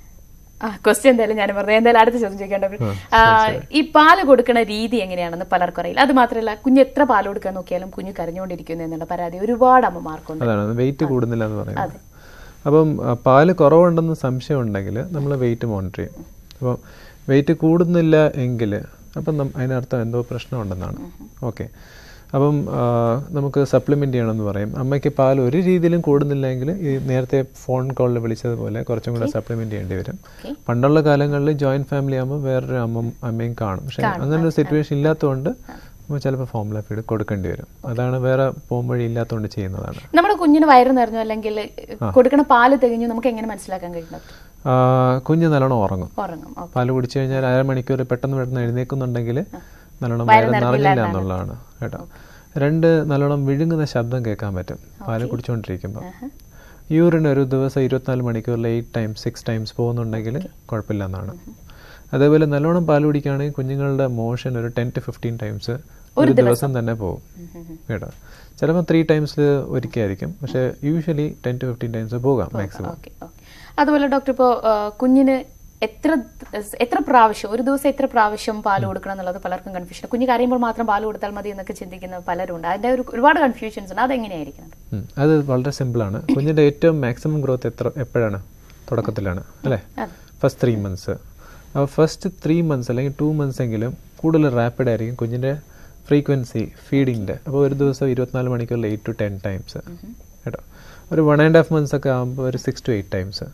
ആ ക്വസ്റ്റ്യൻ എന്തായാലും ഞാൻ പറഞ്ഞു. എന്തായാലും അടുത്ത ചോദ്യം ചോദിക്കേണ്ട, ഈ പാല് കൊടുക്കുന്ന രീതി എങ്ങനെയാണെന്ന് പലർക്കും അറിയില്ല. അത് മാത്രമല്ല, കുഞ്ഞ് എത്ര പാല് കൊടുക്കാൻ നോക്കിയാലും കുഞ്ഞ് കരഞ്ഞുകൊണ്ടിരിക്കുന്നു എന്നുള്ള പരാതി ഒരുപാട് അമ്മമാർക്കുണ്ട്. അതാണ് വെയിറ്റ് കൂടുന്നില്ല എന്ന് പറയുന്നത്. അപ്പം പാല് കുറവുണ്ടെന്ന് സംശയം ഉണ്ടെങ്കിൽ നമ്മൾ വെയിറ്റ് മോണിറ്റർ ചെയ്യും. അപ്പം വെയിറ്റ് കൂടുന്നില്ല എങ്കിൽ അപ്പം അതിനർത്ഥം എന്തോ പ്രശ്നമുണ്ടെന്നാണ്. ഓക്കെ, അപ്പം നമുക്ക് സപ്ലിമെൻ്റ് ചെയ്യണമെന്ന് പറയും. അമ്മയ്ക്ക് പാൽ ഒരു രീതിയിലും കൂടുന്നില്ലെങ്കിൽ ഈ നേരത്തെ ഫോൺ കോളിൽ വിളിച്ചതുപോലെ കുറച്ചും കൂടെ സപ്ലിമെൻ്റ് ചെയ്യേണ്ടി വരും. പണ്ടുള്ള കാലങ്ങളിൽ ജോയിൻറ്റ് ഫാമിലി ആകുമ്പോൾ വേറൊരു അമ്മ അമ്മയും കാണും. പക്ഷേ അങ്ങനെ ഒരു സിറ്റുവേഷൻ ഇല്ലാത്തതുകൊണ്ട് നമ്മൾ ചിലപ്പോൾ ഫോർമുല ഫീഡ് കൊടുക്കേണ്ടി വരും. അതാണ് വേറെ പോംവഴി ഇല്ലാത്തതുകൊണ്ട് ചെയ്യുന്നതാണ്. നമ്മുടെ കുഞ്ഞിന് വയറ് നിറഞ്ഞു അല്ലെങ്കിൽ കൊടുക്കുന്ന പാല് തികഞ്ഞു നമുക്ക് എങ്ങനെ മനസ്സിലാക്കാൻ കഴിയുന്നത്? കുഞ്ഞ് നല്ലോണം ഉറങ്ങും. പാല് കുടിച്ചു കഴിഞ്ഞാൽ അരമണിക്കൂർ പെട്ടെന്ന് പെട്ടെന്ന് എഴുന്നേക്കുന്നുണ്ടെങ്കിൽ നല്ലോണം വയറ് നിറഞ്ഞില്ല എന്നുള്ളതാണ് കേട്ടോ. രണ്ട്, നല്ലോണം വിഴുങ്ങുന്ന ശബ്ദം കേൾക്കാൻ പറ്റും പാല് കുടിച്ചുകൊണ്ടിരിക്കുമ്പോൾ. യൂറിൻ ഒരു ദിവസം ഇരുപത്തിനാല് മണിക്കൂറിൽ എയ്റ്റ് ടൈംസ് സിക്സ് ടൈംസ് പോകുന്നുണ്ടെങ്കിൽ കുഴപ്പമില്ല എന്നാണ്. അതേപോലെ നല്ലോണം പാല് കുടിക്കുകയാണെങ്കിൽ കുഞ്ഞുങ്ങളുടെ മോഷൻ ഒരു ടെൻ ടു ഫിഫ്റ്റീൻ ടൈംസ് ഒരു ദിവസം തന്നെ പോകും കേട്ടോ. ചിലപ്പോൾ ത്രീ ടൈംസിൽ ഒരിക്കലായിരിക്കും, പക്ഷേ usually ten to fifteen times പോകാം മാക്സിമം. അതുപോലെ ഡോക്ടർ, ഇപ്പോൾ കുഞ്ഞിന് എത്ര എത്ര പ്രാവശ്യം ഒരു ദിവസം എത്ര പ്രാവശ്യം പാല് കൊടുക്കണം എന്നുള്ളത് പലർക്കും കൺഫ്യൂഷൻ. കുഞ്ഞ് കരയുമ്പോൾ മാത്രം പാല് കൊടുത്താൽ മതി എന്നൊക്കെ ചിന്തിക്കുന്ന പലരുണ്ട്. അതിന്റെ ഒരു ഒരുപാട് കൺഫ്യൂഷൻസ് ഉണ്ട്. അതെങ്ങനെയായിരിക്കണം? അത് വളരെ സിമ്പിളാണ്. കുഞ്ഞിന്റെ ഏറ്റവും മാക്സിമം ഗ്രോത്ത് എത്ര എപ്പോഴാണ്? തുടക്കത്തിലാണ് അല്ലേ? First three months. അപ്പോൾ ഫസ്റ്റ് ത്രീ മന്ത്സ് അല്ലെങ്കിൽ ടു മന്ത്സ് എങ്കിലും കൂടുതൽ റാപ്പിഡ് ആയിരിക്കും കുഞ്ഞിൻ്റെ ഫ്രീക്വൻസി ഫീഡിങ്ങിൻ്റെ. അപ്പോൾ ഒരു ദിവസം ഇരുപത്തിനാല് മണിക്കൂറിൽ എയ്റ്റ് ടു ടെൻ ടൈംസ് കേട്ടോ. ഒരു വൺ ആൻഡ് ഹാഫ് മന്ത്സ് ഒക്കെ ആകുമ്പോൾ ഒരു സിക്സ് ടു എയ്റ്റ് ടൈംസ്.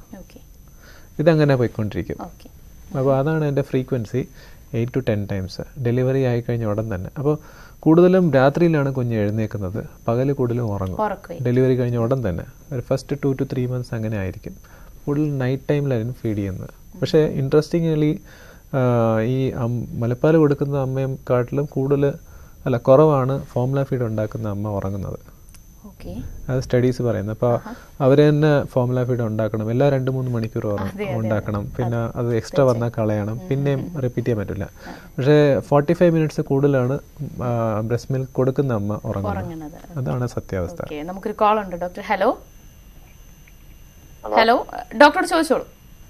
ഇതങ്ങനെ പോയിക്കൊണ്ടിരിക്കും. അപ്പോൾ അതാണ് എൻ്റെ frequency, eight to ten times delivery ആയിക്കഴിഞ്ഞ ഉടൻ തന്നെ. അപ്പോൾ കൂടുതലും രാത്രിയിലാണ് കുഞ്ഞ് എഴുന്നേക്കുന്നത്, പകൽ കൂടുതലും ഉറങ്ങും ഡെലിവറി കഴിഞ്ഞ ഉടൻ തന്നെ. ഒരു first two to three months അങ്ങനെ ആയിരിക്കും. കൂടുതൽ നൈറ്റ് ടൈമിലായിരുന്നു ഫീഡ് ചെയ്യുന്നത്. പക്ഷേ ഇൻട്രസ്റ്റിംഗ്ലി ഈ മുലപ്പാൽ കൊടുക്കുന്ന അമ്മയും കാട്ടിലും കൂടുതൽ അല്ല കുറവാണ് ഫോർമുല ഫീഡ് ഉണ്ടാക്കുന്ന അമ്മ ഉറങ്ങുന്നത്. അത് സ്റ്റഡീസ് പറയുന്നത്. അപ്പോൾ അവർ തന്നെ ഫോർമുല ഫീഡ് ഉണ്ടാക്കണം, എല്ലാ രണ്ട് മൂന്ന് മണിക്കൂർ ഉണ്ടാക്കണം, പിന്നെ അത് എക്സ്ട്രാ വന്നാൽ കളയണം, പിന്നെയും റിപ്പീറ്റ് ചെയ്യാൻ പറ്റില്ല. പക്ഷേ ഫോർട്ടി ഫൈവ് മിനിറ്റ്സ് കൂടുതലാണ് ബ്രസ്റ്റ് മിൽക്ക് കൊടുക്കുന്ന അമ്മ ഉറങ്ങുന്നത്. അതാണ് സത്യാവസ്ഥ. നമുക്കൊരു കോൾ ഉണ്ട് ഡോക്ടർ. ഹലോ ഹലോ ഡോക്ടറോട് ചോദിച്ചോളൂ.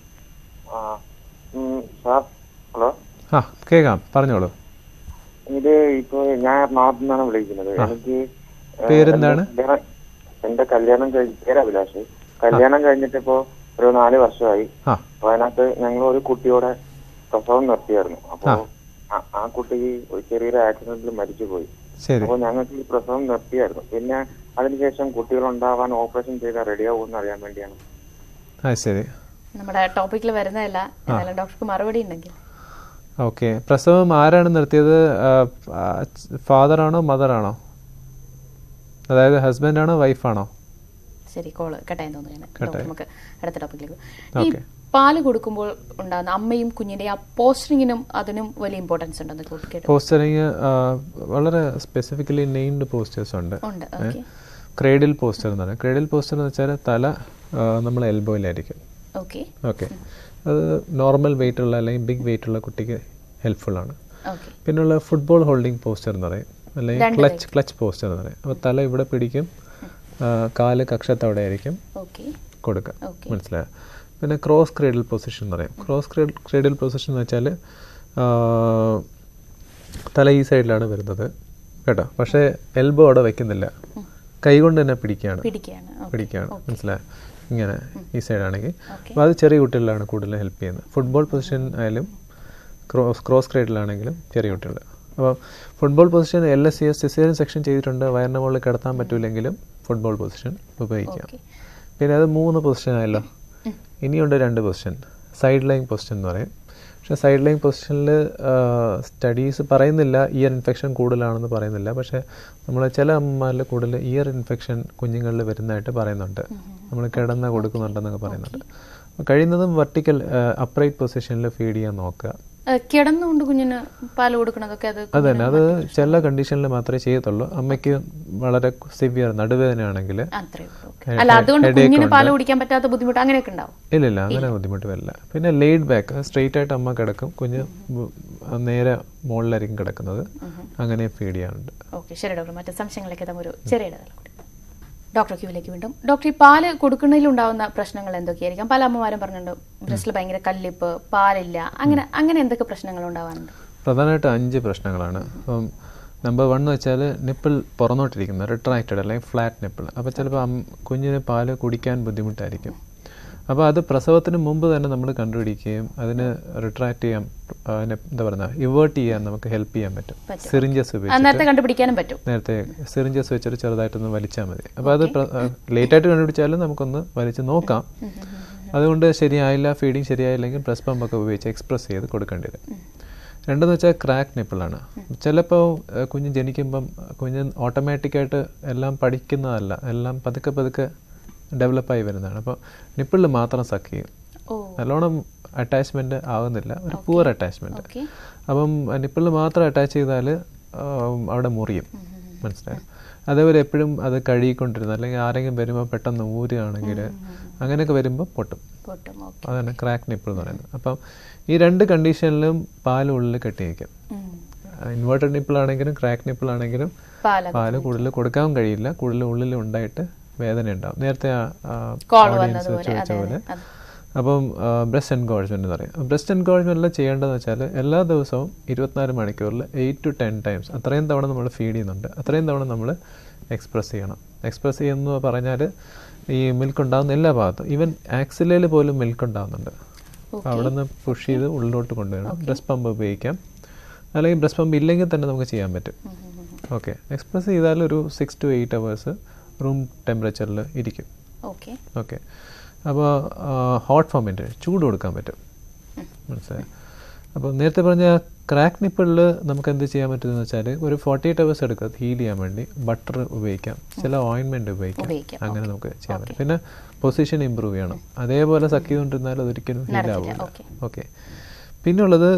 ഹലോ, ആ കേൾക്കാം, പറഞ്ഞോളൂ. ഇത് ഇപ്പൊ ഞാൻ എറണാകുളത്ത് നിന്നാണ് വിളിക്കുന്നത്. എനിക്ക് പേരെന്താണ്? എന്റെ കല്യാണം കഴിഞ്ഞ പേര് അഭിലാഷ്. കല്യാണം കഴിഞ്ഞിട്ട് ഇപ്പോ ഒരു നാല് വർഷമായി. അപ്പൊ അതിനകത്ത് ഞങ്ങൾ ഒരു കുട്ടിയോടെ പ്രസവം നിർത്തിയായിരുന്നു. അപ്പൊ ആ കുട്ടിക്ക് ഒരു ചെറിയൊരു ആക്സിഡന്റിൽ മരിച്ചുപോയി. അപ്പൊ ഞങ്ങൾക്ക് ഈ പ്രസവം നിർത്തിയായിരുന്നു. പിന്നെ അതിനുശേഷം കുട്ടികൾ ഉണ്ടാവാൻ ഓപ്പറേഷൻ ചെയ്താൽ റെഡിയാവുമെന്ന് അറിയാൻ വേണ്ടിയാണ്. നമ്മുടെ ടോപ്പിക്കിൽ വരുന്നതല്ല, ഡോക്ടർക്ക് മറുപടി ഉണ്ടെങ്കിൽ. ഓക്കെ, പ്രസവം ആരാണ് നിർത്തിയത്? ഫാദർ ആണോ മദർ ആണോ? അതായത് ഹസ്ബൻഡ് ആണോ വൈഫാണോ? ശരി, കോള് കട്ടായി തോന്നുന്നു. നമുക്ക് അടുത്ത ടോപ്പിക്കിലേക്ക്. ഈ പാല് കൊടുക്കുമ്പോൾ ഉണ്ടാകുന്ന അമ്മയും കുഞ്ഞിന്റെ ആ പോസ്റ്ററിങ്ങിനും അതിനും വലിയ ഇമ്പോർട്ടൻസ് ഉണ്ടെന്ന് കേട്ടു. പോസ്റ്ററിങ് വളരെ സ്പെസിഫിക്കലി നെയിംഡ് പോസ്റ്റേഴ്സ് ഉണ്ട്. ക്രേഡിൽ പോസ്റ്റർ എന്ന് പറയുന്നത്. ക്രേഡിൽ പോസ്റ്റർ എന്ന് വെച്ചാൽ തല നമ്മൾ എൽബോയിലായിരിക്കും. ഓക്കെ ഓക്കെ അത് നോർമൽ വെയിറ്റ് ഉള്ള അല്ലെങ്കിൽ ബിഗ് വെയിറ്റ് ഉള്ള കുട്ടിക്ക് ഹെൽപ്ഫുൾ ആണ്. പിന്നെയുള്ള ഫുട്ബോൾ ഹോൾഡിംഗ് പോസ്റ്റർ എന്ന് പറയും, അല്ലെങ്കിൽ ക്ലച്ച് ക്ലച്ച് പോസ്റ്റർ എന്ന് പറയും. അപ്പോൾ തല ഇവിടെ പിടിക്കും, കാല് കക്ഷത്തവിടെ ആയിരിക്കും കൊടുക്കുക. മനസ്സിലായോ? പിന്നെ ക്രോസ് ക്രേഡിൽ പൊസിഷൻ എന്ന് പറയും. ക്രോസ് ക്രേഡിൽ പൊസിഷൻ എന്ന് വെച്ചാൽ തല ഈ സൈഡിലാണ് വരുന്നത് കേട്ടോ, പക്ഷേ എൽബോ അവിടെ വയ്ക്കുന്നില്ല, കൈ കൊണ്ട് തന്നെ പിടിക്കുകയാണ് പിടിക്കുകയാണ് മനസ്സിലായോ? ഇങ്ങനെ ഈ സൈഡാണെങ്കിൽ. അപ്പോൾ അത് ചെറിയ കുട്ടികളിലാണ് കൂടുതൽ ഹെൽപ്പ് ചെയ്യുന്നത്. ഫുട്ബോൾ പൊസിഷൻ ആയാലും ക്രോസ് ക്രോസ് ക്രേഡിലാണെങ്കിലും ചെറിയ കുട്ടികൾ. അപ്പോൾ football position L S C S caesarean section ചെയ്തിട്ടുണ്ട്, വയറിൻ്റെ മുകളിൽ കിടത്താൻ പറ്റില്ലെങ്കിലും ഫുട്ബോൾ പൊസിഷൻ ഉപയോഗിക്കാം. പിന്നെ അത് മൂന്ന് പൊസിഷൻ ആയല്ലോ, ഇനിയുണ്ട് രണ്ട് പൊസിഷൻ. സൈഡ് ലൈൻ പൊസിഷൻ എന്ന് പറയും. പക്ഷേ സൈഡ് ലൈൻ പൊസിഷനിൽ സ്റ്റഡീസ് പറയുന്നില്ല ഇയർ ഇൻഫെക്ഷൻ കൂടുതലാണെന്ന് പറയുന്നില്ല. പക്ഷേ നമ്മൾ ചില അമ്മമാരിൽ കൂടുതൽ ഇയർ ഇൻഫെക്ഷൻ കുഞ്ഞുങ്ങളിൽ വരുന്നതായിട്ട് പറയുന്നുണ്ട്, നമ്മൾ കിടന്ന കൊടുക്കുന്നുണ്ടെന്നൊക്കെ പറയുന്നുണ്ട്. കഴിയുന്നതും വെർട്ടിക്കൽ അപ്രൈറ്റ് പൊസിഷനിൽ ഫീഡ് ചെയ്യാൻ നോക്കുക. കിടന്നുകൊണ്ട് കുഞ്ഞിന് പാല് കൊടുക്കണതൊക്കെ അത് അതന്നെ, അത് ചില കണ്ടീഷനിൽ മാത്രമേ ചെയ്യത്തുള്ളൂ. അമ്മയ്ക്ക് വളരെ സിവിയർ നടുവേദനയാണെങ്കിൽ ഇല്ലില്ല, അങ്ങനെ ബുദ്ധിമുട്ട് വരില്ല. പിന്നെ ലെയ്ഡ് ബാക്ക് സ്ട്രെയിറ്റ് ആയിട്ട് അമ്മ കിടക്കും, കുഞ്ഞ് നേരെ മുകളിലായിരിക്കും കിടക്കുന്നത്, അങ്ങനെ ഫീഡ് ചെയ്യാറുണ്ട്. ഓക്കെ, ശരി ഡോക്ടർ. മറ്റു സംശയങ്ങളൊക്കെ ഒരു ചെറിയ ഡോക്ടർ ക്യൂവിലേക്ക് വീണ്ടും. ഡോക്ടർ, ഈ പാല് കൊടുക്കുന്നതിലുണ്ടാവുന്ന പ്രശ്നങ്ങൾ എന്തൊക്കെയായിരിക്കാം? പല അമ്മമാരും പറഞ്ഞിട്ടുണ്ട് ബ്രസ്റ്റിൽ ഭയങ്കര കല്ലിപ്പ്, പാലില്ല, അങ്ങനെ അങ്ങനെ എന്തൊക്കെ പ്രശ്നങ്ങൾ ഉണ്ടാവാറുണ്ട്? പ്രധാനമായിട്ട് അഞ്ച് പ്രശ്നങ്ങളാണ്. അപ്പം നമ്പർ വൺ എന്ന് വെച്ചാൽ നിപ്പിൾ പുറന്നോട്ടിരിക്കുന്ന റിട്രാക്റ്റഡ് അല്ലെങ്കിൽ ഫ്ലാറ്റ് നിപ്പിൾ. അപ്പോൾ ചിലപ്പോൾ കുഞ്ഞിന് പാല് കുടിക്കാൻ ബുദ്ധിമുട്ടായിരിക്കും. അപ്പോൾ അത് പ്രസവത്തിന് മുമ്പ് തന്നെ നമ്മൾ കണ്ടുപിടിക്കുകയും അതിന് റിട്രാക്ട് ചെയ്യാൻ, എന്താ പറയുക, ഇവേർട്ട് ചെയ്യാൻ നമുക്ക് ഹെൽപ്പ് ചെയ്യാൻ പറ്റും. സിറിഞ്ചസ് നേരത്തെ കണ്ടുപിടിക്കാനും പറ്റും. നേരത്തെ സിറിഞ്ചസ് വെച്ചിട്ട് ചെറുതായിട്ടൊന്ന് വലിച്ചാൽ മതി. അപ്പോൾ അത് ലേറ്റായിട്ട് കണ്ടുപിടിച്ചാലും നമുക്കൊന്ന് വലിച്ച് നോക്കാം. അതുകൊണ്ട് ശരിയായില്ല, ഫീഡിങ് ശരിയായില്ലെങ്കിൽ ബ്രസ്റ്റ് പമ്പൊക്കെ ഉപയോഗിച്ച് എക്സ്പ്രസ് ചെയ്ത് കൊടുക്കേണ്ടി വരും. രണ്ടെന്ന് വെച്ചാൽ ക്രാക്ക് നിപ്പിളാണ്. ചിലപ്പോൾ കുഞ്ഞ് ജനിക്കുമ്പം കുഞ്ഞ് ഓട്ടോമാറ്റിക്കായിട്ട് എല്ലാം പഠിക്കുന്നതല്ല, എല്ലാം പതുക്കെ പതുക്കെ ഡെവലപ്പായി വരുന്നതാണ്. അപ്പോൾ നിപ്പിളിൽ മാത്രം സക്ക് ചെയ്യും, നല്ലോണം അറ്റാച്ച്മെൻറ്റ് ആകുന്നില്ല, ഒരു പുവർ അറ്റാച്ച്മെൻറ്റ്. അപ്പം നിപ്പിളിൽ മാത്രം അറ്റാച്ച് ചെയ്താൽ അവിടെ മുറിയും, മനസ്സിലായോ? അതേപോലെ എപ്പോഴും അത് കഴുകിക്കൊണ്ടിരുന്നത്, അല്ലെങ്കിൽ ആരെങ്കിലും വരുമ്പോൾ പെട്ടെന്ന് ഊരുകയാണെങ്കിൽ അങ്ങനെയൊക്കെ വരുമ്പോൾ പൊട്ടും. അതാണ് ക്രാക്ക് നിപ്പിൾ എന്ന് പറയുന്നത്. അപ്പം ഈ രണ്ട് കണ്ടീഷനിലും പാല് ഉള്ളിൽ കെട്ടിയേക്കും. ഇൻവേർട്ടഡ് നിപ്പിളാണെങ്കിലും ക്രാക്ക് നിപ്പിളാണെങ്കിലും പാല് കൂടുതൽ കൊടുക്കാൻ കഴിയില്ല, കൂടുതൽ ഉള്ളിൽ ഉണ്ടായിട്ട് വേദന ഉണ്ടാവും. നേരത്തെ ഓഡിയൻസ് ചോദിച്ച പോലെ. അപ്പം ബ്രസ്റ്റ് എൻഗോൾജ്മെന്റ് എന്ന് പറയും. ബ്രസ്റ്റ് എൻഗോൾജ്മെന്റിൽ ചെയ്യേണ്ടതെന്ന് വെച്ചാൽ എല്ലാ ദിവസവും ഇരുപത്തിനാല് മണിക്കൂറിൽ എയ്റ്റ് ടു ടെൻ ടൈംസ് അത്രയും തവണ നമ്മൾ ഫീഡ് ചെയ്യുന്നുണ്ട്, അത്രയും തവണ നമ്മൾ എക്സ്പ്രസ് ചെയ്യണം. എക്സ്പ്രസ് ചെയ്യുന്നു പറഞ്ഞാൽ ഈ മിൽക്ക് ഉണ്ടാകുന്ന എല്ലാ ഭാഗത്തും, ഈവൻ ആക്സിലയിൽ പോലും മിൽക്ക് ഉണ്ടാകുന്നുണ്ട്. അപ്പോൾ അവിടെ നിന്ന് പുഷ് ചെയ്ത് ഉള്ളിലോട്ട് കൊണ്ടുവരണം. ബ്രസ്റ്റ് പമ്പ് ഉപയോഗിക്കാം, അല്ലെങ്കിൽ ബ്രസ്റ്റ് പമ്പ് ഇല്ലെങ്കിൽ തന്നെ നമുക്ക് ചെയ്യാൻ പറ്റും. ഓക്കെ, എക്സ്പ്രസ് ചെയ്താൽ ഒരു six to eight hours room ടെമ്പറേച്ചറിൽ ഇരിക്കും. ഓക്കെ ഓക്കെ അപ്പോൾ ഹോട്ട് ഫോമിൻ്റെ ചൂട് കൊടുക്കാൻ പറ്റും, മനസ്സിലായി? അപ്പോൾ നേരത്തെ പറഞ്ഞ ക്രാക്ക് നിപ്പിളിൽ നമുക്ക് എന്ത് ചെയ്യാൻ പറ്റുമെന്ന് വെച്ചാൽ ഒരു ഫോർട്ടി എയ്റ്റ് അവേഴ്സ് എടുക്കുക ഹീൽ ചെയ്യാൻ വേണ്ടി. ബട്ടർ ഉപയോഗിക്കാം, ചില ഓയിൻമെൻറ്റ് ഉപയോഗിക്കാം, അങ്ങനെ നമുക്ക് ചെയ്യാൻ പറ്റും. പിന്നെ പൊസിഷൻ ഇമ്പ്രൂവ് ചെയ്യണം. അതേപോലെ സക്ക് ചെയ്തുകൊണ്ടിരുന്നാൽ അതൊരിക്കലും ഹീൽ ആവില്ല. ഓക്കെ, പിന്നുള്ളത്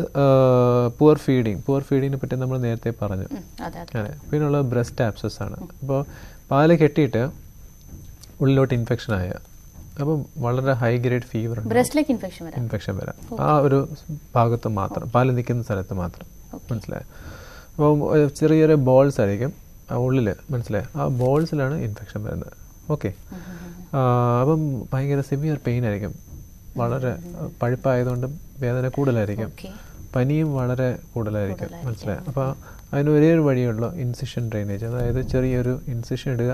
പുവർ ഫീഡിങ്. പുവർ ഫീഡിങ്ങിനെ പറ്റി നമ്മൾ നേരത്തെ പറഞ്ഞു. അതെ, പിന്നുള്ളത് ബ്രസ്റ്റ് ആബ്സസ് ആണ്. അപ്പോൾ പാല് കെട്ടിയിട്ട് ഉള്ളിലോട്ട് ഇൻഫെക്ഷൻ ആയ, അപ്പം വളരെ ഹൈ ഗ്രേഡ് ഫീവർ ഇൻഫെക്ഷൻ വരാം ആ ഒരു ഭാഗത്ത് മാത്രം, പാല് നിൽക്കുന്ന സ്ഥലത്ത് മാത്രം, മനസ്സിലായോ? അപ്പം ചെറിയൊരു ബോൾസ് ആയിരിക്കും ഉള്ളിൽ, മനസ്സിലായോ? ആ ബോൾസിലാണ് ഇൻഫെക്ഷൻ വരുന്നത്. ഓക്കെ, അപ്പം ഭയങ്കര സിവിയർ പെയിൻ ആയിരിക്കും, വളരെ പഴുപ്പായതുകൊണ്ട് വേദന കൂടുതലായിരിക്കും, പനിയും വളരെ കൂടുതലായിരിക്കും, മനസ്സിലായോ? അപ്പോൾ അതിന് ഒരേ ഒരു വഴിയുള്ള ഇൻസിഷൻ ഡ്രെയിനേജ്, അതായത് ചെറിയൊരു ഇൻസിഷൻ ഇടുക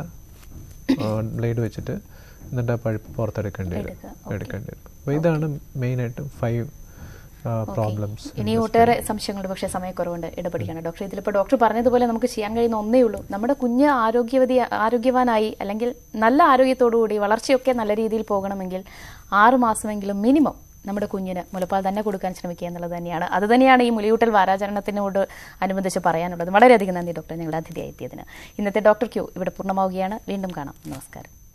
ബ്ലേഡ് വെച്ചിട്ട്, എന്നിട്ട് ആ പഴുപ്പ് പുറത്തെടുക്കേണ്ടി വരും എടുക്കേണ്ടി വരും അപ്പോൾ ഇതാണ് മെയിനായിട്ട് ഫൈവ് പ്രോബ്ലംസ്. ഇനി ഒട്ടേറെ സംശയങ്ങളുണ്ട്, പക്ഷേ സമയക്കുറവുണ്ട്, ഇടപെടിക്കണം ഡോക്ടർ. ഇതിലിപ്പോൾ ഡോക്ടർ പറഞ്ഞതുപോലെ നമുക്ക് ചെയ്യാൻ കഴിയുന്ന ഒന്നേ ഉള്ളൂ, നമ്മുടെ കുഞ്ഞ് ആരോഗ്യവതി ആരോഗ്യവാനായി അല്ലെങ്കിൽ നല്ല ആരോഗ്യത്തോടുകൂടി വളർച്ചയൊക്കെ നല്ല രീതിയിൽ പോകണമെങ്കിൽ ആറ് മാസമെങ്കിലും മിനിമം നമ്മുടെ കുഞ്ഞിന് മുലപ്പാൽ തന്നെ കൊടുക്കാൻ ശ്രമിക്കുക എന്നുള്ളത് തന്നെയാണ്. അത് തന്നെയാണ് ഈ മുലയൂട്ടൽ വാരാചരണത്തിനോട് അനുബന്ധിച്ച് പറയാനുള്ളത്. വളരെയധികം നന്ദി ഡോക്ടർ, ഞങ്ങളുടെ അതിഥിയായി എത്തിയതിന്. ഇന്നത്തെ ഡോക്ടർ ക്യൂ ഇവിടെ പൂർണ്ണമാവുകയാണ്. വീണ്ടും കാണാം. നമസ്കാരം.